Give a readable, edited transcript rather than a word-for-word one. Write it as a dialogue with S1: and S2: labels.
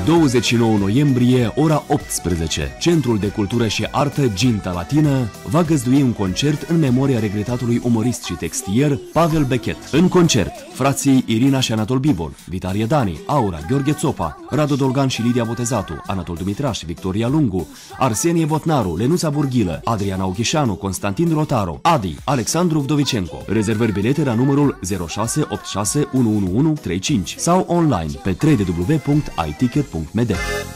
S1: 29 noiembrie, ora 18, Centrul de Cultură și Artă Ginta Latină va găzdui un concert în memoria regretatului umorist și textier Pavel Bechet. În concert, frații Irina și Anatol Bibol, Vitalie Dani, Aura, Gheorghe Țopa, Radu Dolgan și Lidia Botezatu, Anatol Dumitraș, Victoria Lungu, Arsenie Botnaru, Lenuța Burghilă, Adriana Oghișanu, Constantin Rotaru, Adi, Alexandru Vdovicenco. Rezervări bilete la numărul 0686 11135 sau online pe www.iticket.md.